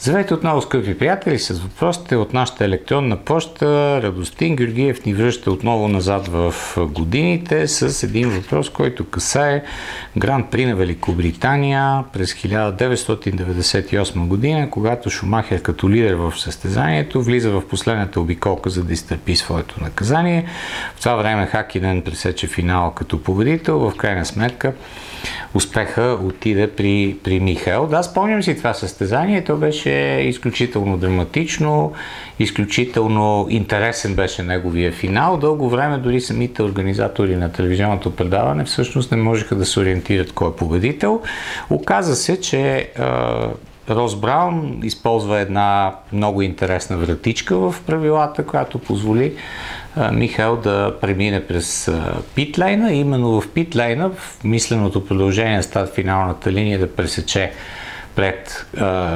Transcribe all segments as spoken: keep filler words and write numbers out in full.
Здравейте отново, скъпи приятели, с въпросите от нашата електронна поща. Радостин Георгиев ни връща отново назад в годините с един въпрос, който касае Гран При на Великобритания през хиляда деветстотин деветдесет и осма година, когато Шумахер като лидер в състезанието влиза в последната обиколка, за да изтърпи своето наказание. В това време Хакинен пресече финала като победител. В крайна сметка успеха отиде при, при Михаел. Да, спомням си това състезание. То беше изключително драматично, изключително интересен беше неговия финал. Дълго време дори самите организатори на телевизионното предаване всъщност не можеха да се ориентират кой е победител. Оказа се, че Рос Браун използва една много интересна вратичка в правилата, която позволи Михаел да премине през питлейна. Именно в питлейна, в мисленото продължение на старт финалната линия, да пресече пред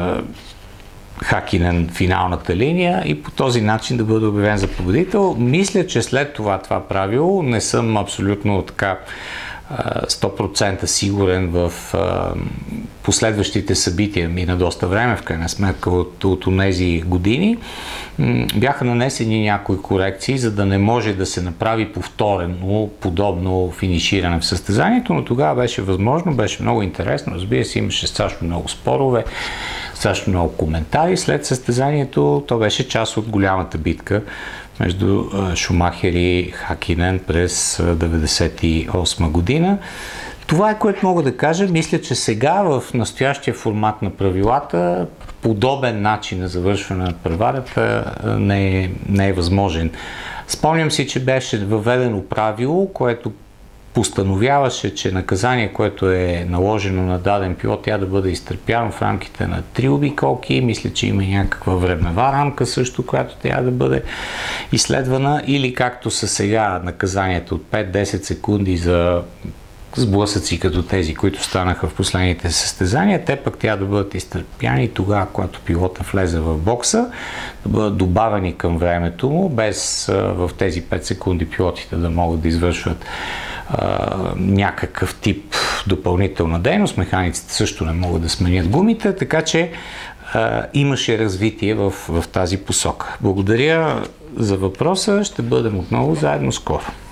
Хакинен финалната линия и по този начин да бъде обявен за победител. Мисля, че след това това правило, не съм абсолютно така сто процента сигурен в последващите събития, мина доста време, в крайна сметка от, от тези години, бяха нанесени някои корекции, за да не може да се направи повторено подобно финиширане в състезанието, но тогава беше възможно, беше много интересно, разбира се, имаше страшно много спорове, страшно много коментари. След състезанието то беше част от голямата битка между Шумахер и Хакинен през деветдесет и осма година. Това е, което мога да кажа. Мисля, че сега в настоящия формат на правилата подобен начин на завършване на преварата не е, не е възможен. Спомням си, че беше въведено правило, което постановяваше, че наказание, което е наложено на даден пилот, тя да бъде изтърпяно в рамките на три обиколки. Мисля, че има някаква времева рамка също, която трябва да бъде изследвана, или както са сега наказанието от пет-десет секунди за сблъсъци като тези, които станаха в последните състезания, те пък тя да бъдат изтърпяни тогава, когато пилота влезе в бокса, да бъдат добавени към времето му, без в тези пет секунди пилотите да могат да извършват а, някакъв тип допълнителна дейност. Механиците също не могат да сменят гумите, така че а, имаше развитие в, в тази посока. Благодаря за въпроса, ще бъдем отново заедно скоро.